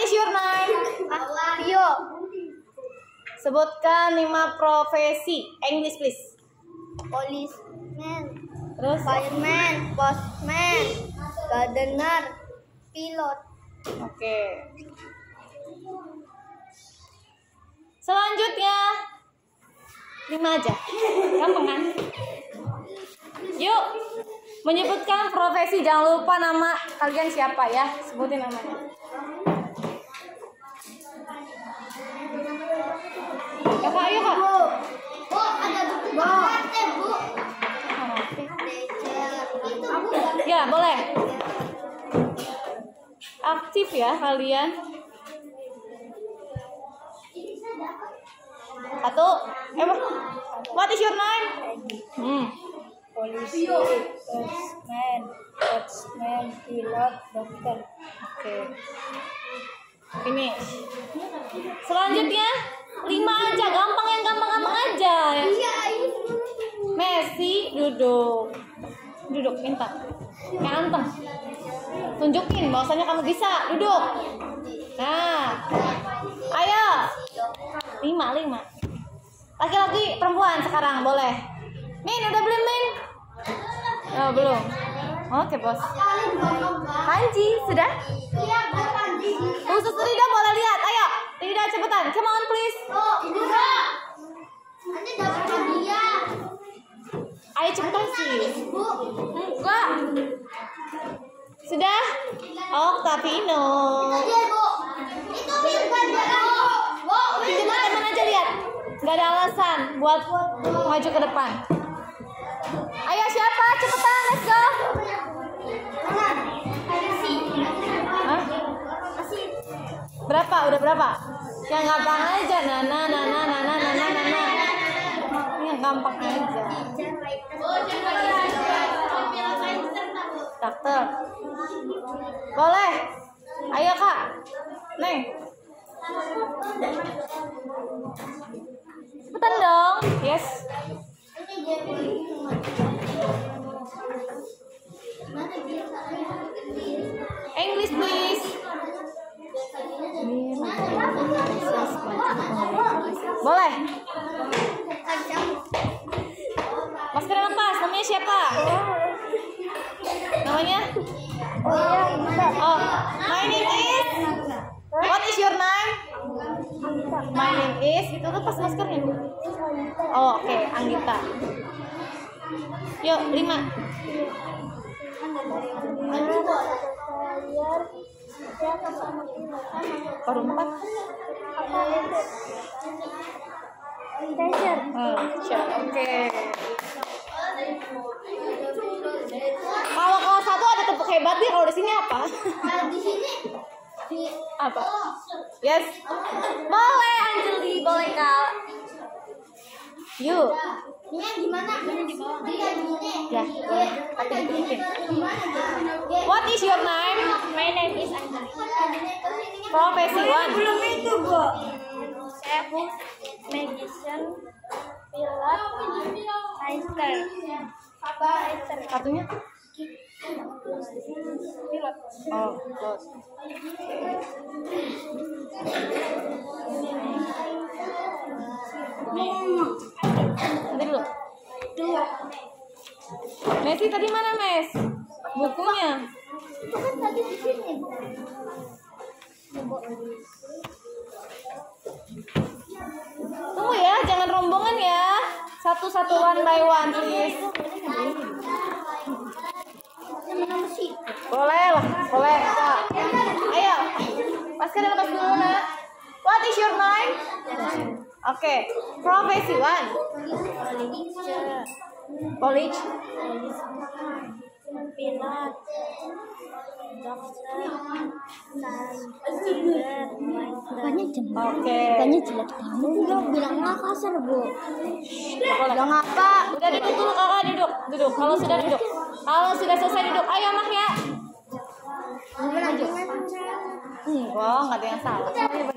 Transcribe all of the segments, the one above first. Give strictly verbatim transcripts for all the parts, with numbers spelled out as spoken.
is your name? Yo. Sebutkan lima profesi. English please. Policeman, Terus? fireman, postman, gardener, pilot. Oke. Selanjutnya lima aja. Gampang kan? Yuk. Menyebutkan profesi. Jangan lupa nama kalian siapa ya. Sebutin namanya. Kakak, ayo kak. Bu, bu ada buku karate bu. Ya boleh. Aktif ya kalian. Satu. Eh, what is your name? Hmm. Polisi, postman, postman, pilot, dokter. Oke. Finish. Selanjutnya lima aja, gampang yang gampang-gampang aja. Messi duduk, duduk minta. Kayak Anteng. Tunjukin bahwasanya kamu bisa duduk. Nah, ayo. Lima, lima. Laki-laki, perempuan sekarang boleh. Min, udah belum Min? Oh, belum. Oke bos. Panji, sudah? Iya, Bu Panji. Khusus Rida boleh lihat, ayo. Rida cepetan, come on please. Oh, enggak. Nanti dapat hadiah. Ayo cepetan sih. Bu. Enggak. Sudah? Octavino. Iya, Bu. Itu bukan Bu. Bu, Pinjam teman aja lihat. Gak ada alasan buat maju ke depan. Ayo siapa? Cepetan, let's go. Hah? Berapa? Udah berapa? Yang gampang aja. Nana, nana, nana, nana, nana. Ini yang gampang aja. Dokter. Boleh. Ayo kak. Nih. Cepetan dong. Yes. English please. Boleh. Masker lepas. Namanya siapa? Namanya? Oh, my name is. What is your name? My name is. Itu lepas maskernya. Oh, oke, okay. Anggita. Yuk, lima. Baru empat. Hmm, oke. Kalau kalau satu ada tepuk hebat nih, kalau di sini apa? Di sini Apa? Yes. Boleh Anjeli, boleh Kak. Yuk. ini yang gimana? Di bawah. Dia di sini. Ya, boleh. Tapi diturutin. Gimana? What is your name? My name is Anjali. Profesi one. Belum itu, Bu. Chef, magician, pilot, fighter. Apa? Fighter. Satunya? Pilot. Oh, good. Nih. Nanti dulu. Dua. Messi tadi mana, Mes? Bukunya. Itu kan tadi di sini. Tunggu ya, jangan rombongan ya. Satu-satu one by one, please. Boleh lah, boleh. Kak. Ayo, maskernya lepas dulu nak. What is your name? Oke, okay. Profesi one. College. Pilot, dokter, banyak jelek. Oke. Banyak jelek kamu dong, bilang nggak kasar bu. Bilang apa? Udah duduk dulu kakak, duduk, duduk. Kalau sudah duduk, kalau sudah selesai duduk, ayo mak ya. Maju. Enggak, nggak ada yang salah.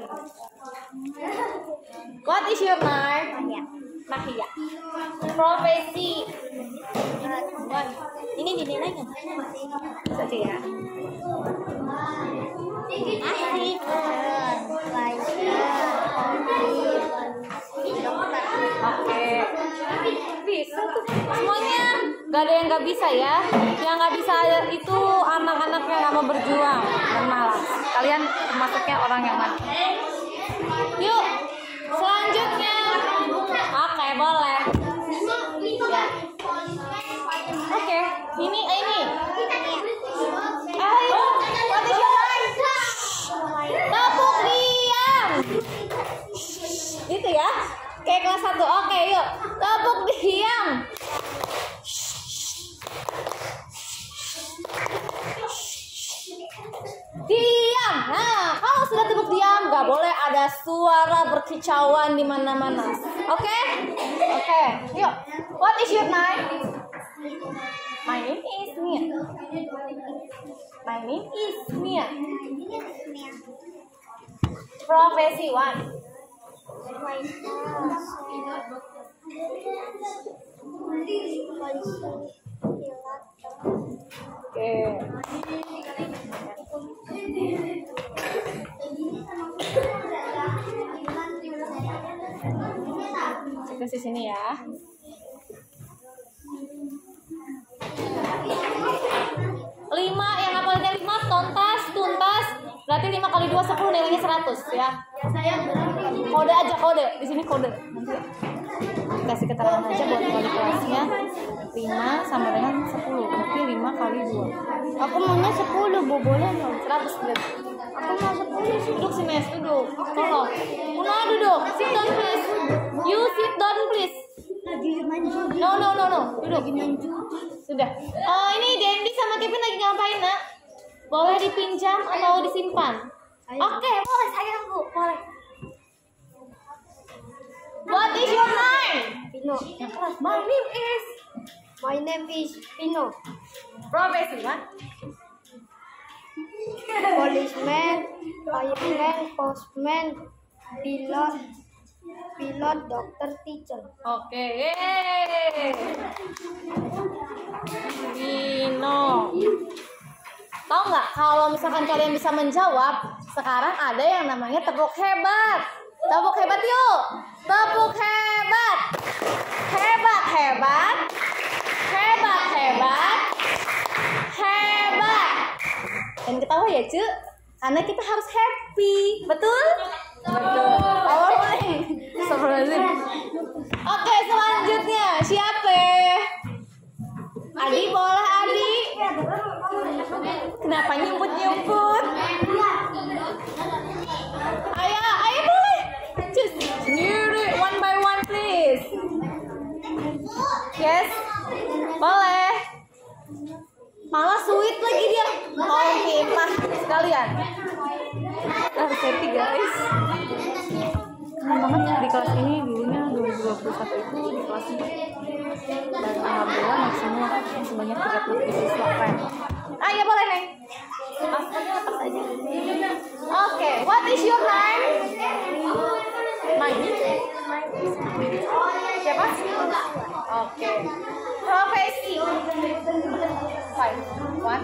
What is your name? Mahia. Profesi. Ini dinilai nggak? Saja ya. Asik. Gak ada yang nggak bisa ya. Yang nggak bisa itu anak-anak yang nggak mau berjuang dan malas. Kalian termasuknya orang yang mana? Yuk, selanjutnya. Oke, boleh. Ya. Oke, ini ini. Ayo, what is your name? Tepuk diam. Itu ya. Kayak kelas satu. Oke, yuk. Tepuk diam. Diam. Nah, kalau sudah tepuk diam, nggak boleh ada suara berkicauan di mana-mana. Oke? Okay? Oke. Okay. Yuk. What is your name? My name is Nia. My name is Nia. Profesi one. Oke. Ke sini ya. Lima yang hafalnya lima tuntas tuntas berarti lima kali dua sepuluh nilainya seratus ya. Kode aja kode di sini kode. Nanti kasih keterangan aja buat wali kelasnya. Lima sama dengan sepuluh berarti lima kali dua. Aku maunya sepuluh, Bu, boleh nggak? Seratus berarti. Aku mau sepuluh. Duduk sih Mes, duduk. Tolong. Una duduk. Sit down please. You sit down please. Lagi main judi. No no no no. Duduk. Lagi main judi. Sudah. Oh ini Dendi sama Kevin lagi ngapain nak? Boleh dipinjam atau disimpan? Oke, okay, boleh sayang Bu, boleh. What is your name? Pino. Yang keras. My name is. My name is Pino. Profesi kan? Policeman, fireman, postman, pilot, pilot, dokter, teacher. Oke, yeay. Dino. Tahu nggak kalau misalkan kalian bisa menjawab, sekarang ada yang namanya tepuk hebat. Tepuk hebat yuk. Tepuk hebat. Hebat, hebat. Hebat, hebat. Hebat. Dan ketawa ya, Cuk. Karena kita harus happy. Betul? Betul. Powerful. Astagfirullahaladzim. Oke, selanjutnya siapa? Adi, boleh Adi? Kenapa nyumput-nyumput? Ayo, ayo boleh. Just sendiri, one by one please. Yes, boleh. Malah sweet lagi dia. Oh, pintar sekalian. Harus happy guys. Keren banget di kelas ini, dulunya dua ribu dua puluh satu itu di kelas ini. Dan alhamdulillah maksimal sebanyak tiga puluh siswa keren. Ah ya boleh Neng. Asalnya atas aja. Oke, okay. What is your name? My name. Siapa? Oke. Okay. Profesi. Five. One.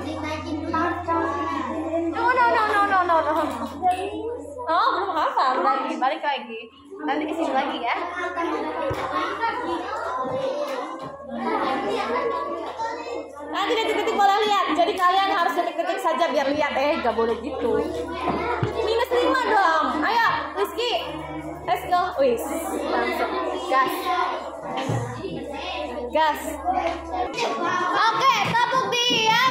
No no no no no no no. Oh belum hafal, lagi balik lagi. Nanti kesini lagi ya. Nanti detik-detik boleh lihat. Jadi kalian harus detik-detik saja biar lihat. Eh, gak boleh gitu. Minus lima dong. Ayo, Rizky. Let's go. Wis, langsung gas. Gas. Oke, tepuk diam.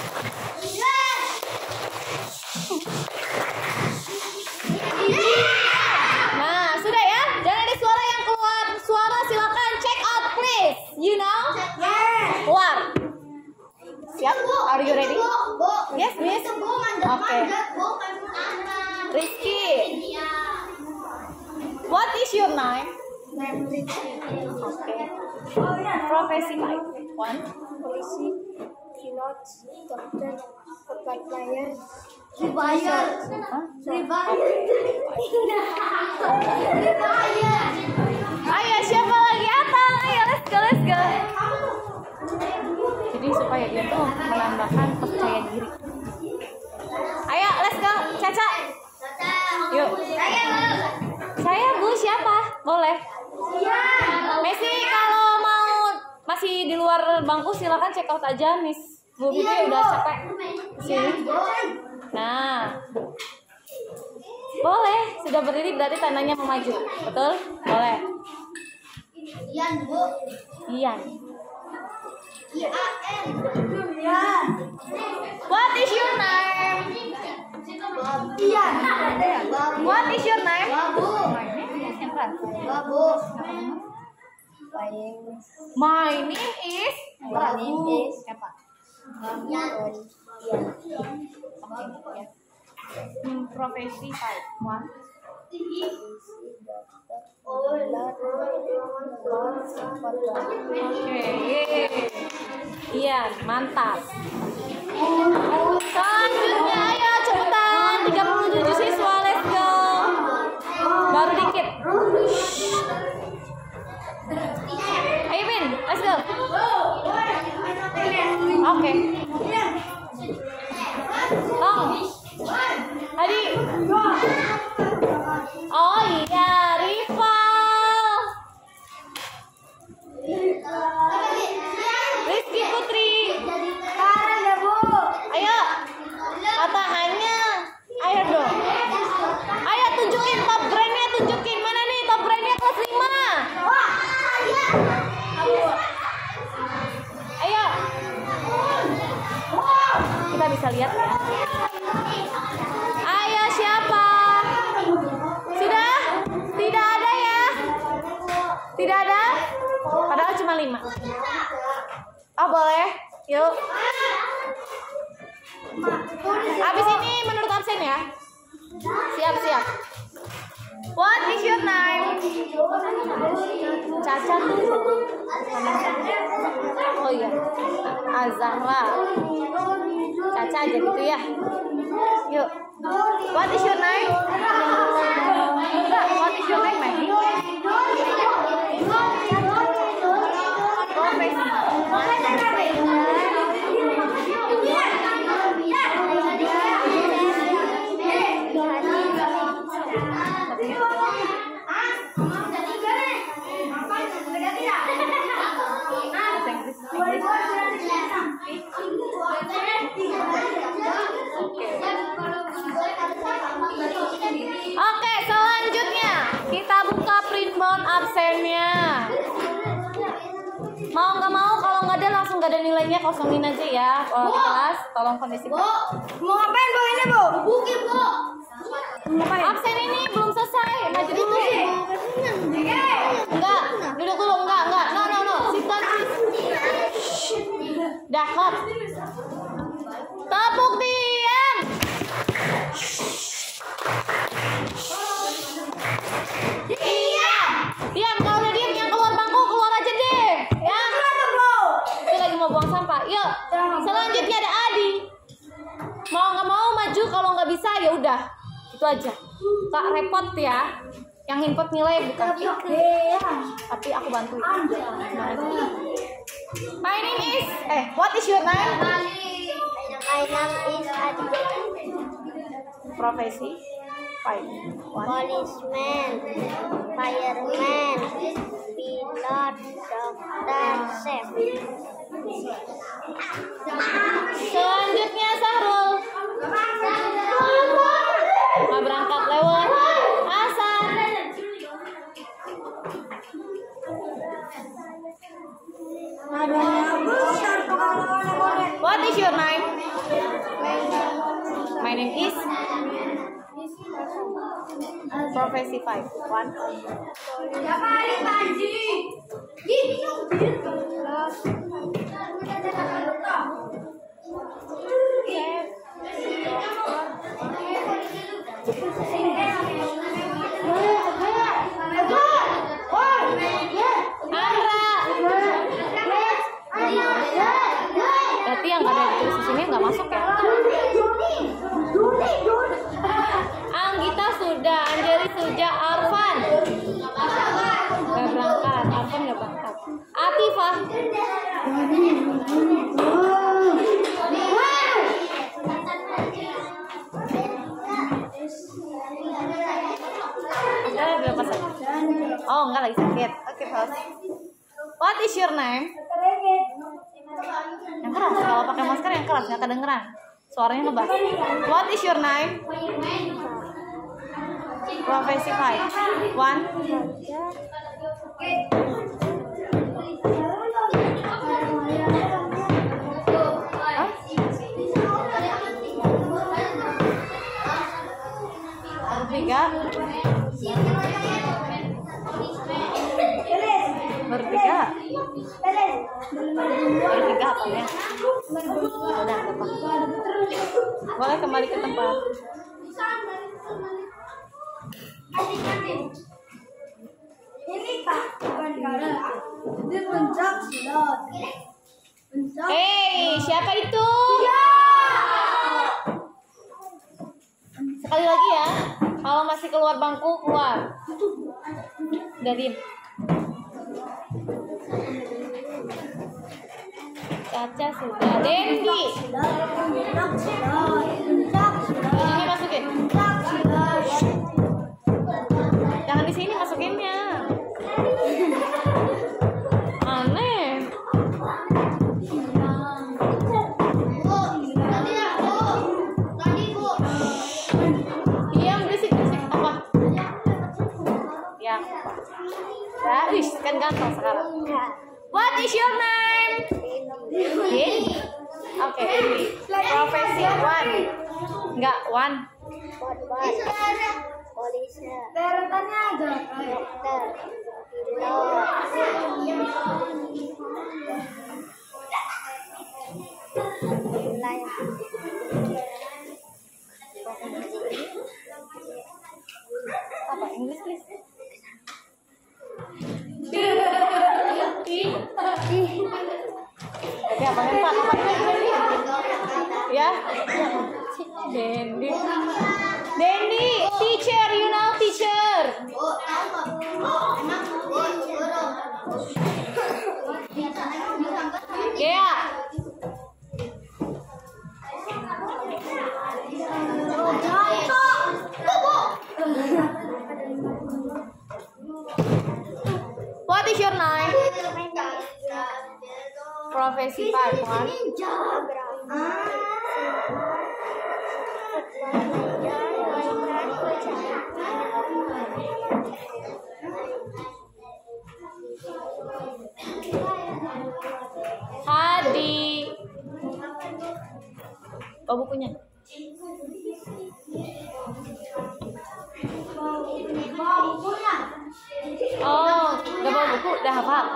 Nah, sudah ya. Jangan ada suara yang keluar. Suara silakan check out please. You know? Keluar. Siap? Are you ready? Yes, miss. Oke. Rizky. What is your name? Oke. Profesi baik. One. Polisi, pilot, dokter, pegawai, ribayar, ribayar, ribayar. Ayo, siapa lagi? Atang. Ayo, let's go, let's go. Jadi supaya dia tuh menambahkan percaya diri. Ayo, let's go. Caca. Yuk. Saya Bu, siapa? Boleh. Messi kalau mau masih masih di luar bangku silakan check out aja, Miss. Bu Bibi udah capek. Sini. Nah. Boleh, sudah berdiri berarti tandanya mau maju. Betul? Boleh. Ian, Bu. Ian. I A N. What is your name? Ian. What is your name? Babu. Babu. My name is Babu. siapa? Ian. Hmm, profesi five. One. Oke, yeay. Iya, mantap. Selanjutnya ayo cepetan, tiga puluh tujuh siswa, let's go. Baru dikit. Ayo Min, let's go. Oke. Long. Adi. Oh iya, rival. Rizky Putri. Ayo. Kataannya. Ayo dong. Ayo tunjukin top brandnya, tunjukin mana nih top brandnya kelas lima. Ayo. Kita bisa lihat ya. Ayo siapa? Sudah? Tidak ada ya? Tidak ada? Padahal cuma lima. Oh boleh? Yuk. Habis ini menurut absen ya? Siap siap. What is your name? Caca tuh. Oh iya. Azahra. Caca aja gitu ya. Yuk. What is your name? Enggak, what is your name, Maggie? Oke, selanjutnya kita buka printbound absennya. Mau nggak mau, kalau nggak ada langsung nggak ada nilainya, kosongin aja ya. Kalau di kelas, tolong kondisi. Bu, mau ngapain Bu ini Bu? Buki Bu. Absen ini belum selesai, maju dulu. Enggak, duduk dulu, enggak, enggak. No, no, no. Sit down, please. Dah, hop. Tepuk diam. Diam. Diam, kalau udah diam yang keluar bangku, keluar aja deh. Ya. Itu lagi mau buang sampah. Yuk. Selanjutnya ada Adi. Mau nggak mau maju, kalau nggak bisa ya udah. Itu aja. Kak repot ya. Yang input nilai bukan tapi aku bantuin. My name is eh what is your name? My name is Adi. Profesi? Five. One. Policeman, fireman, pilot, dokter, chef. Selanjutnya Sahrul. Nggak berangkat lewat. Hasan. What is your name? My name is Profesi five. One. Berarti yang ada di sini nggak masuk ya? Anggita sudah, Anjeli sudah, Arfan nggak berangkat, Arfan nggak berangkat. Atifah. Ada berapa sakit? Oh enggak lagi sakit. Oke, okay, pause. What is your name? keras. Kalau pakai masker yang keras nggak kedengeran. Suaranya ngebas. What is your name? Profesi five. One. Hah? Bertiga. Bertiga. Bertiga apa ya? Udah, apa? Boleh kembali ke tempat. Ini Pak, bukan karena dia pencak silat. Hei, siapa itu? Sekali lagi ya. Kalau masih keluar bangku, keluar. Dari Caca sudah. Dendi. Ini masukin. Jangan di sini masukinnya. Aneh. Diam, berisik berisik apa? Ya. Ya, wis kan gampang sekarang. What is your name? Dendi. Oke, Dendi. Profesi one. Enggak, one. Polisi. Deretannya aja. Dokter. Pilot. Apa? English, please. Oke, apa empat? Apa Dendi? Ya. Dendi. Dendi, teacher, you know teacher. Gea. What is your name? Profesi five, one. Hadi. Bawa bukunya. Oh, udah bawa buku, udah hafal.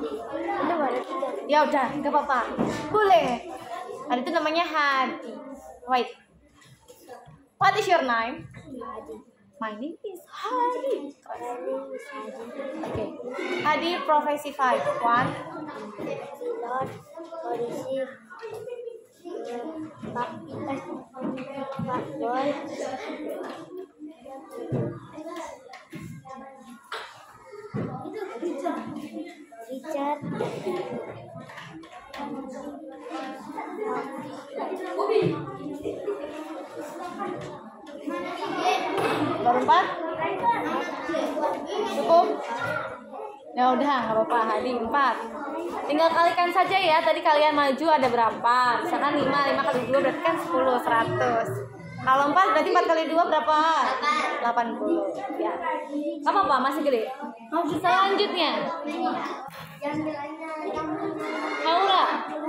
Ya udah, nggak apa-apa. Boleh. Hadi itu namanya Hadi. Wait. What is your name? My name is Hadi. Okay. Hadi, profesi five. One. Pilot, polisi, pak, pak boy, Richard, Baru empat? Cukup? Ya udah, nggak apa-apa. Hadi empat. Tinggal kalikan saja ya. Tadi kalian maju ada berapa? Misalkan lima, lima kali dua berarti kan sepuluh, seratus. Kalau empat berarti empat kali dua berapa? delapan puluh. Ya. Nggak apa-apa, masih gede. Selanjutnya. Aura.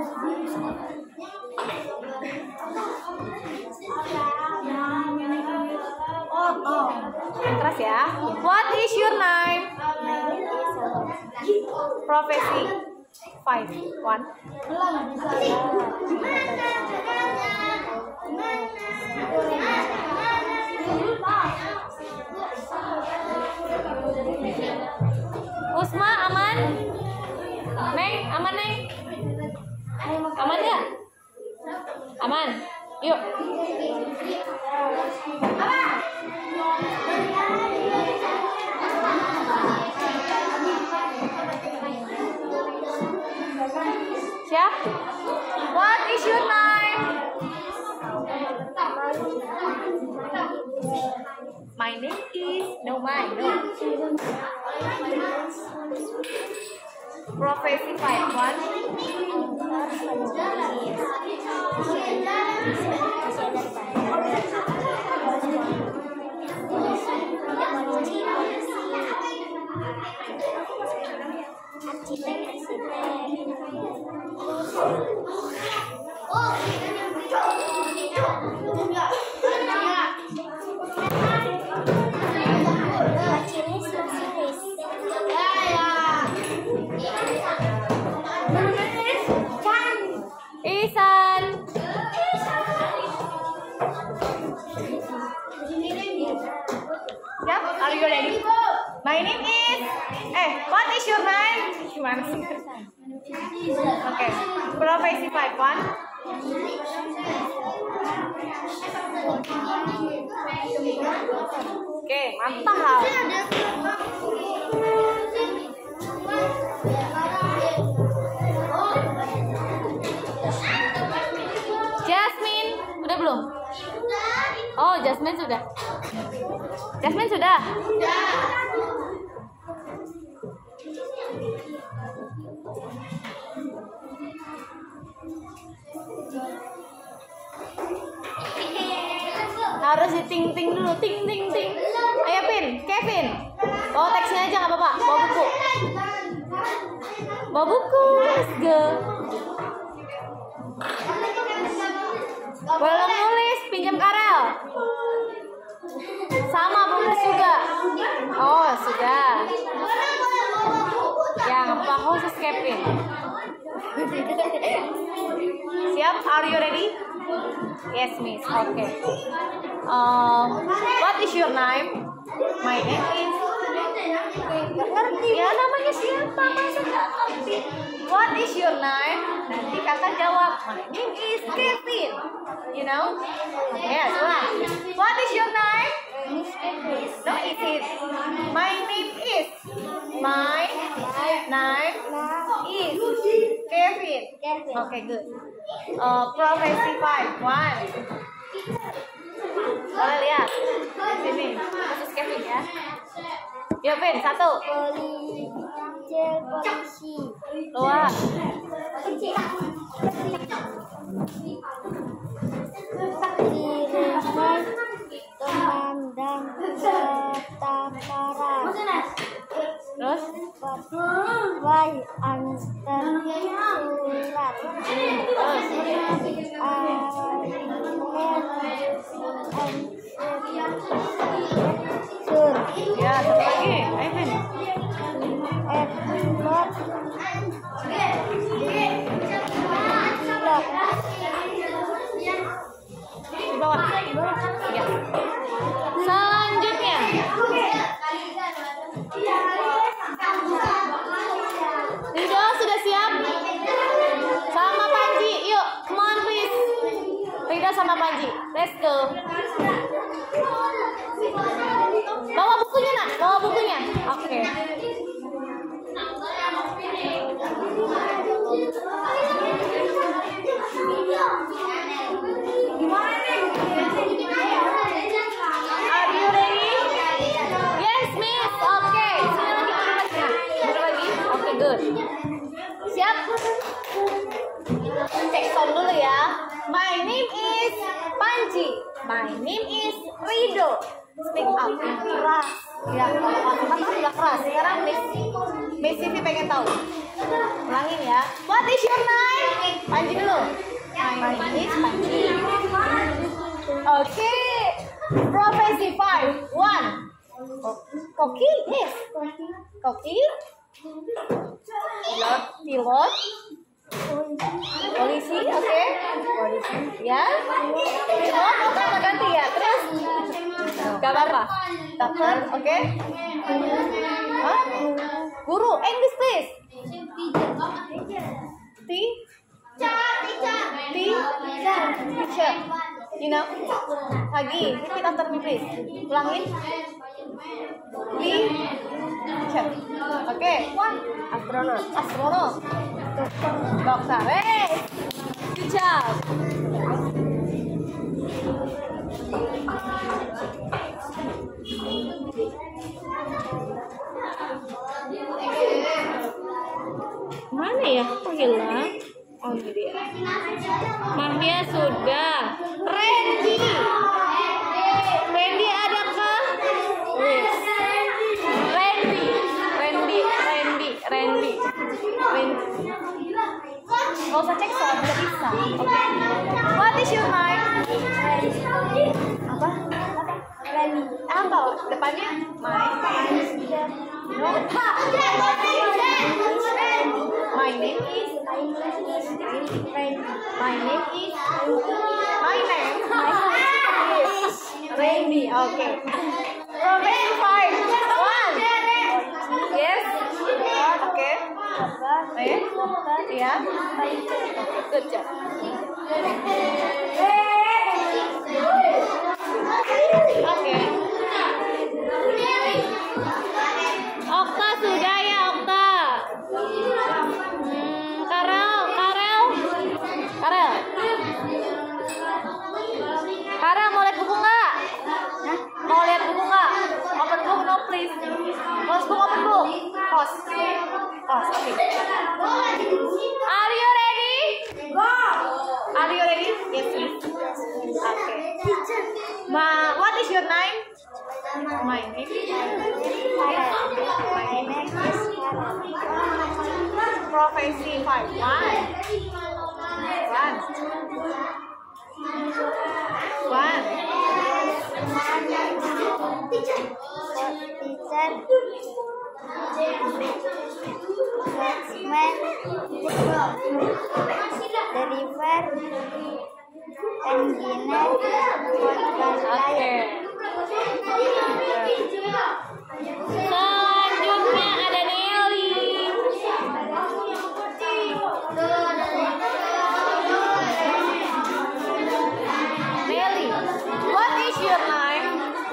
Oh, oh. Keras ya. What is your name? Profesi five, one. Usma, aman? Neng, aman Neng? Aman nggak? Aman. Yuk. Siap? What is your name? My name is no mine no. Profesi five one. Isan. Siap? Are you ready? My name is. Eh, what is your name? Gimana sih? Oke, profesi five one. Oke, mantap. Jasmine, udah belum? Oh, Jasmine sudah. Jasmine sudah. Harus di ting ting dulu, ting ting ting. Ayo Pin, Kevin, bawa teksnya aja nggak apa-apa, bawa buku. Bawa buku, let's go. Belum nulis, pinjam Karel. Sama bungkus juga. Oh sudah. Yang apa khusus Kevin? Siap? Are you ready? Yes, Miss. Okay. Um, what is your name? My name is. Ya namanya siapa? Masa nggak ngerti? What is your name? Nanti kakak jawab. My name is Kevin. You know? Ya, salah. What is your name? No, is it? My name is. My name is Kevin. Okay, good. Uh, profesi five one. Boleh lihat. Sini, khusus Kevin ya. Yuk, Vin, satu. Polisi. Luar. Kiriman Komandan Batakaran. Terus? Wai antar surat. Terus? Sur. Ya, satu lagi. Ayo, Vin. Edlot. Di bawah. Ya. Selanjutnya. Rido sudah siap? Sama Panji, yuk, come on please. Rido sama Panji, let's go. Bawa bukunya nak, bawa bukunya. Oke. Okay. Are you ready? Yes, Miss. Oke. Okay. Sini lagi kertasnya. Sini lagi. Oke, okay, good. Siap? Cek sound dulu ya. My name is Panji. My name is Rido. Speak up yang keras. Ya, kalau kata udah keras. Sekarang Miss Miss Siti pengen tahu. Ulangin ya. What is your name? Panji dulu. My name is Panji. Oke. Okay. Profesi five one. Koki, yes. Koki. Pilot, pilot. Polisi, oke. Okay. Polisi, ya. Oh, oke, okay, ganti ya. Terus, gak apa-apa. Dokter, oke. Okay. Hah? Guru, English please. T. T. Teacher. You know? Lagi, repeat after me please. Ulangin. T. Teacher. Oke. Okay. One. Astronaut. Astronaut. Dokter. Hey. Good job. Mana ya? Kok hilang? Oh ini dia. Mahnya sudah. Randy. Randy adakah? Yes. Randy. Randy. Randy. Randy. Randy. Gak usah cek soal, udah bisa. Oke. What is your name? Apa? Randy. Apa? Depannya? My. No. My name is. My name is. My name is. My name. is Randy. Okay. From five. One. Yes. Okay. Eh? Yeah. Good job. Okay. Okta sudah ya Okta. Hmm, Karel, Karel, Karel. Karel mau lihat buku nggak? Mau lihat buku nggak? Open book no please. Close book, open book. Close. Close. Okay. Are you ready? Go. Are you ready? Yes please. Okay. Ma, what is your name? My name is. My name is. Profesi five. One. One. One. Teacher. Batsman. Deliver. Engineer. Oke. Selanjutnya ada Nelly. Nelly, what is your name?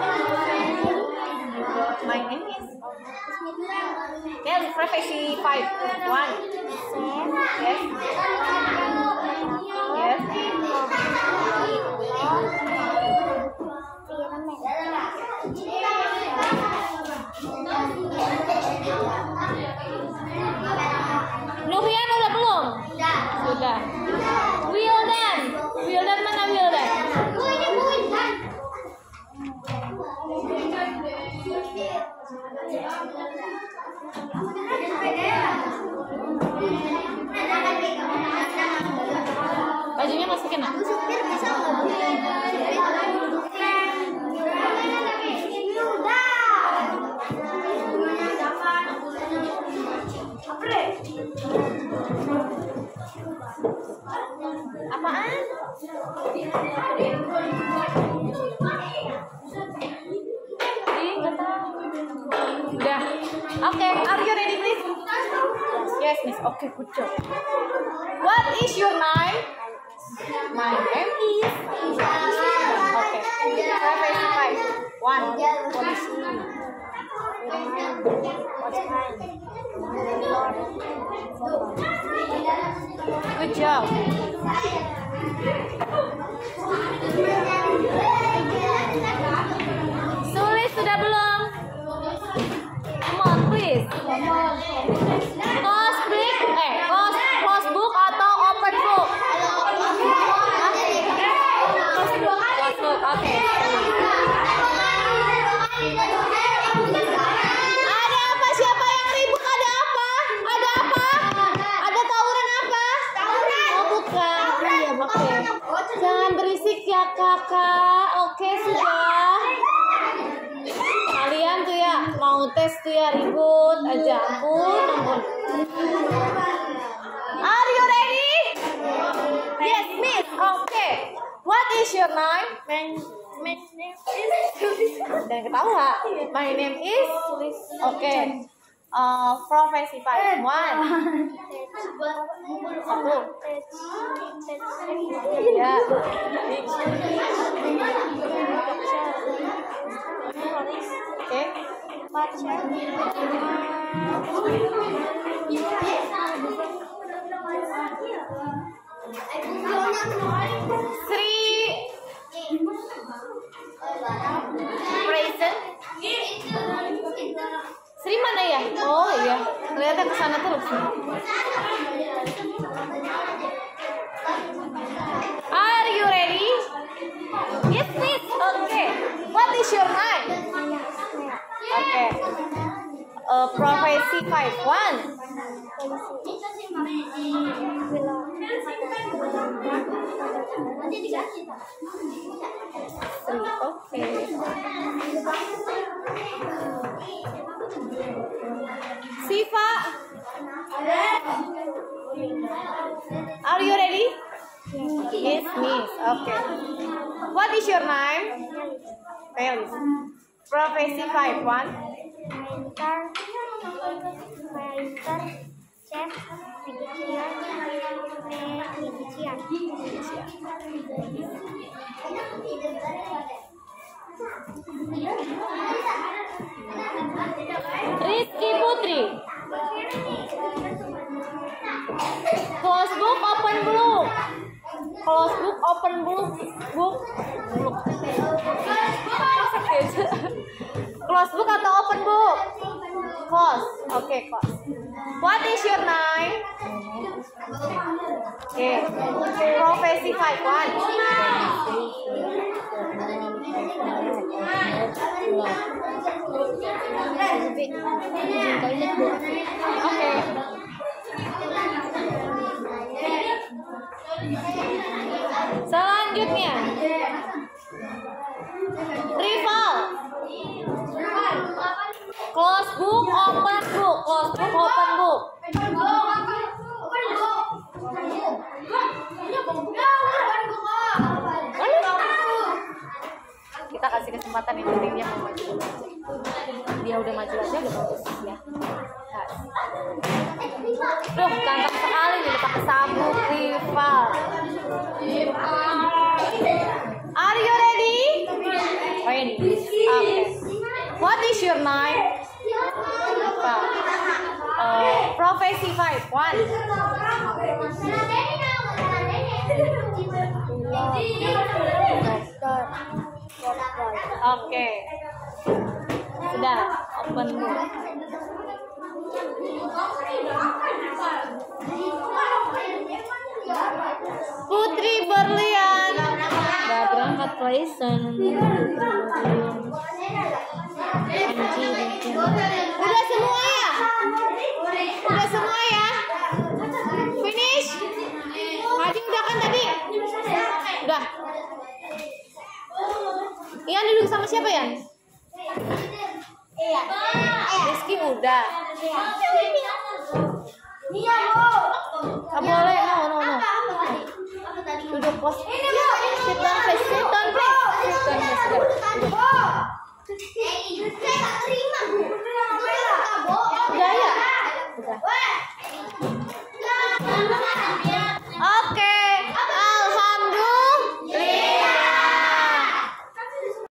My name is Nelly, profesi five. One. Yes. Yes. Nuhian udah belum? Sudah. Wildan. Wildan mana Wildan? Bajunya masukin ah. Apaan? Udah. Oke, okay, are you ready please? Yes, miss. Oke, okay, good job. What is your name? My name is. Oke. Profesi five. One. Polisi. Good job. Sulis sudah belum? Come on, please. Close book, eh, close, close book atau open book? Close book, close book, oke. Okay. Ada apa? Siapa yang ribut? Ada apa? Ada apa? Ada tawuran apa? Oh bukan. Iya, oke. Okay. Jangan berisik ya kakak. Oke okay, sudah. Kalian tuh ya mau tes tuh ya ribut aja. Ampun, ampun. Are you ready? Yes, miss. Okay. What is your name? My, my name is. Dan ketawa. My name is. Okay. Uh, profesi five. One. Satu. Ya. Oke. Sri Present. Sri mana ya? Oh iya. Lihatnya ke sana terus. Are you ready? Yes, please. Okay. What is your name? Okay. Uh, profesi five one. Okay. Siva, are you ready? Yes, miss. Okay. What is your name? Felis. Profesi five one. Painter, painter, chef, magician, magician. Rizky Putri. Close book, open book. Close book, open book. Book. Book. Close book atau open book? Close. Oke, okay, close. What is your name? Oke. Okay. Profesi five one. Oke. Selanjutnya, rival. Close book, open book. Close book, open book. Kita kasih kesempatan yang penting dia mau maju. Dia udah maju aja udah bagus ya. Duh, ganteng sekali nih pakai sabuk rival. Are you ready? Ready. Okay. What is your name? Rival. Uh, profesi five one. Oke. Okay. Sudah, open book. Putri Berlian. Udah berangkat lesson. Udah semua ya? Udah semua ya? Finish? Hadi udah kan tadi? Udah. Ian duduk sama siapa ya? Iya. Rizky udah. Iya, Bu. Enggak boleh, no, no, no. Duduk pos. Ini, Bu. Sit down, please. Sit down, please. Sit down, please. Eh, saya enggak terima, Bu. Udah ya? Udah.